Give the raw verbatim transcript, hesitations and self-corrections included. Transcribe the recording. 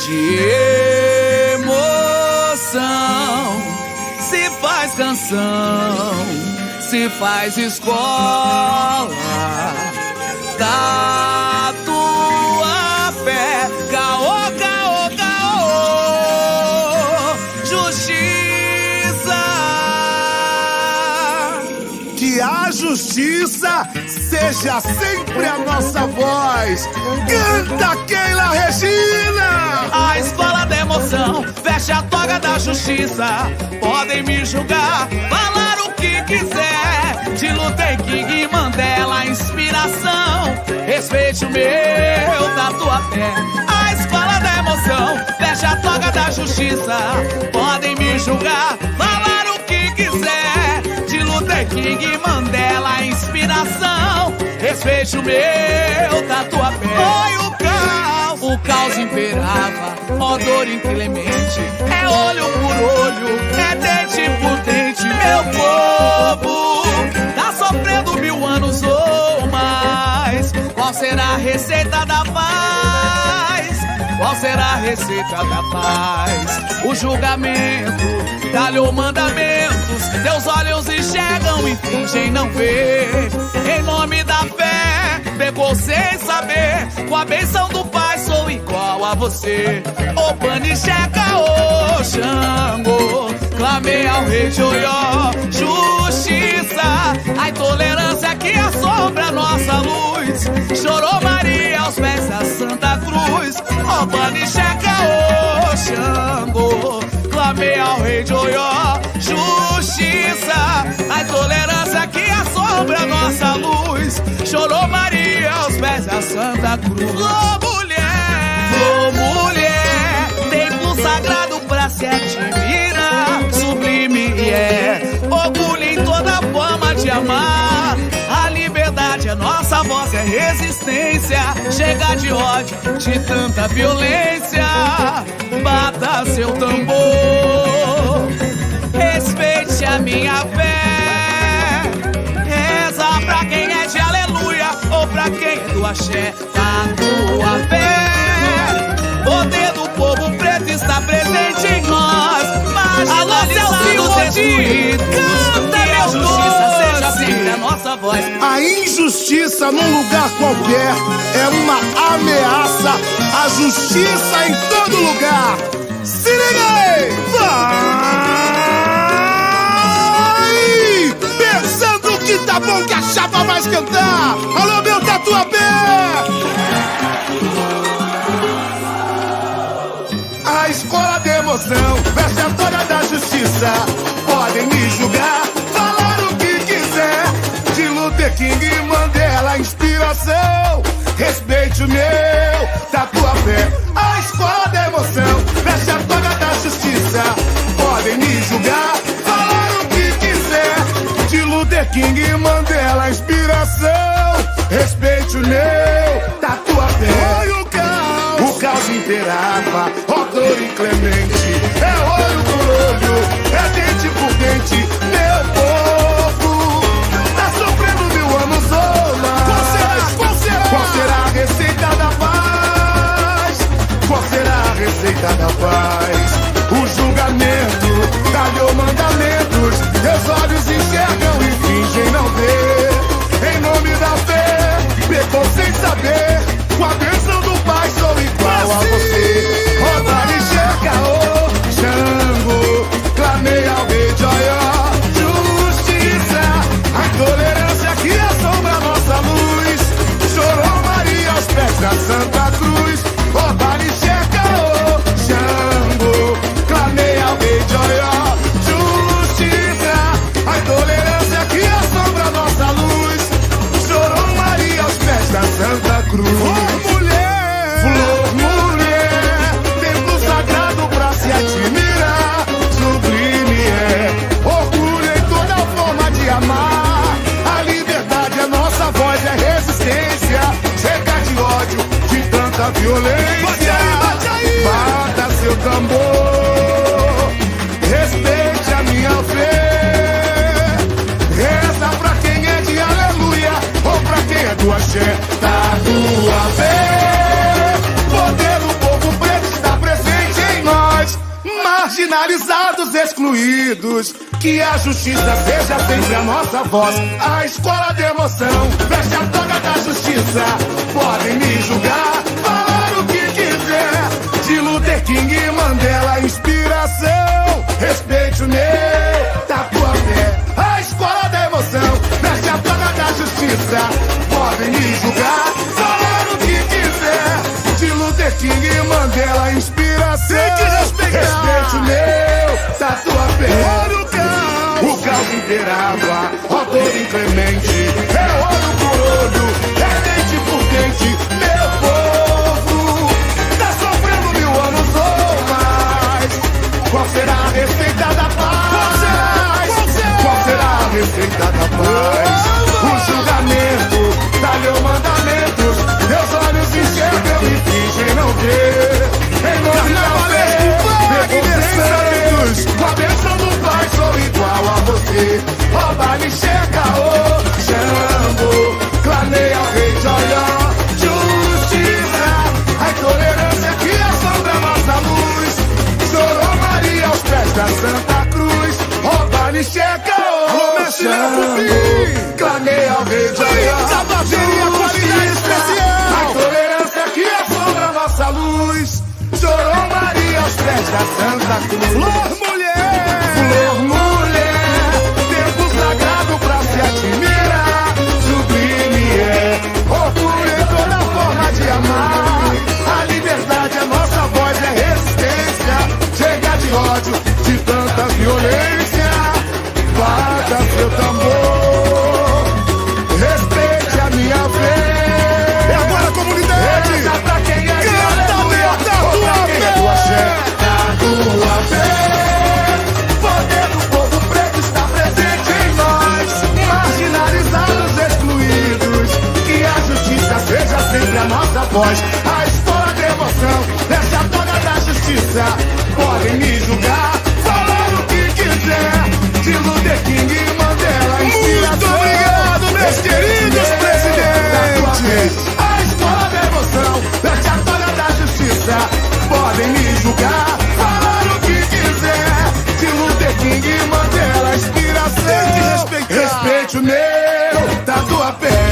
de emoção. Se faz canção, se faz escola da tua fé. Caô, caô, caô, justiça. Que a justiça seja sempre a nossa voz. Canta, Keila Regina! A escola da emoção, veste a toga da justiça. Podem me julgar, falar o que quiser. De Luther King e Mandela, inspiração. Respeite o meu, da tua fé. A escola da emoção, veste a toga da justiça. Podem me julgar, falar o que quiser. De Luther King e Mandela, inspiração. Respeite o meu, da tua fé. Foi o caos, o caos imperava, ó dor inclemente. É olho por olho, é dente por dente. Meu povo tá sofrendo mil anos ou mais. Qual será a receita da paz? Qual será a receita da paz? O julgamento dá-lhe mandamentos. Teus olhos enxergam e fingem não ver. Em nome da fé, pegou sem saber. Com a benção do Pai sou igual a você. Ô Panicheca, ô Xangô, clamei ao rei de Oió, justiça. A intolerância que assombra a nossa luz. Chorou Maria aos pés da Santa Cruz. Ó Panicheca, ô Xangô, clamei ao rei de Oió, justiça. A intolerância que assombra a nossa luz. Chorou Maria aos pés da Santa Cruz. Ô mulher, ô mulher, templo sagrado pra se admirar. Sublime é, orgulho em toda forma de amar. A liberdade é nossa voz, é resistência. Chega de ódio, de tanta violência. Bata seu tambor, respeite a minha fé. Reza pra quem é de aleluia ou pra quem é do axé. A tua fé, poder do povo preto está presente em nós. Marginalizados, destruídos, que a justiça seja sempre a nossa voz. A injustiça num lugar qualquer é uma ameaça à justiça em todo lugar. Se liga aí! Vai! Pensando que tá bom que a chapa vai esquentar. Alô, meu Tatuapé! A escola de emoção, veste a toga da justiça. Podem me julgar, falar o que quiser. De Luther King e Mandela, inspiração. Respeite o meu, Tatuapé. A escola da emoção, veste a toga da justiça. Podem me julgar, falar o que quiser. De Luther King e Mandela, inspiração. Respeite o meu, Tatuapé. Foi o caos, o caos imperava, ó dor inclemente. É olho por olho, é dente por dente. Meu povo tá sofrendo mil anos ou mais. Qual será, qual será? Qual será a receita da paz? Qual será a receita da paz? O julgamento dá-lhe mandamentos. Teus olhos enxergam e fingem não ver. Em nome da fé, pecou sem saber. Com a bênção do Pai sou igual a você. Ó Panicheca, ô Xangô, clamei ao rei de Oió, justiça. A intolerância que assombra a nossa luz. Chorou Maria aos pés da Santa Cruz. Ó Panicheca, ô Xangô, clamei ao rei de Oió, justiça. A intolerância que assombra a nossa luz. Chorou Maria aos pés da Santa Cruz. Flor, mulher, flor, mulher, templo sagrado pra se admirar. Sublime é, orgulho em toda forma de amar. A liberdade é nossa voz, é resistência. Chega de ódio, de tanta violência. Bate aí, bate aí. Bata seu tambor, respeite a minha fé. Reza pra quem é de aleluia ou pra quem é do axé. Tatuapé, poder do povo preto está presente. marginalizados, excluídos. Que a justiça seja sempre a nossa voz. A escola de emoção veste a toga da justiça. Podem me julgar, falar o que quiser. De Luther King e Mandela, inspiração. Respeite o meu, Tatuapé. A escola da emoção veste a toga da justiça. Podem me julgar, falar o que quiser. De Luther King e Mandela, inspiração. Tem que respeitar. Respeite o meu, Tatuapé. Olha o caos, o caos inteirava, autor inclemente. É olho por olho, é dente por dente. Meu povo tá sofrendo mil anos ou mais. Qual será a receita da paz? Qual será a receita da paz? O julgamento dá-lhe mandamentos. Meus olhos enxergam e fingem não ver. Em nome da fé, com a bênção do Pai sou igual a você. Rouba, me checa, ô Jambo. Clamei ao rei de Oió, justiça. A intolerância que assombra nossa luz. Chorou Maria aos pés da Santa Cruz. Rouba, me checa, ô Jambo. Clamei ao rei de Oió, justiça. A intolerância que assombra nossa luz. Chorou Maria aos pés da Santa Cruz. Flor, mulher! Flor, mulher! Tempo sagrado pra se admirar. Sublime é, orgulho em toda forma de amar. A liberdade é nossa voz, é resistência. Chega de ódio, de tanta violência. Bata seu tambor, respeite a minha fé. E agora, comunidade! Essa pra quem é canta o meu Tatuapé! O poder do povo preto está presente em nós. Marginalizados, excluídos. Que a justiça seja sempre a nossa voz. A escola de emoção, essa a toga da justiça. Podem me julgar, falar o que quiser. De Luther King e Mandela, inspiração. Muito obrigado, meus queridos presidentes. A escola de emoção, essa a toga da justiça. Podem me julgar, falar o que quiser. De Luther King e Mandela, inspiração. Tem que respeitar. Respeite o meu Tatuapé.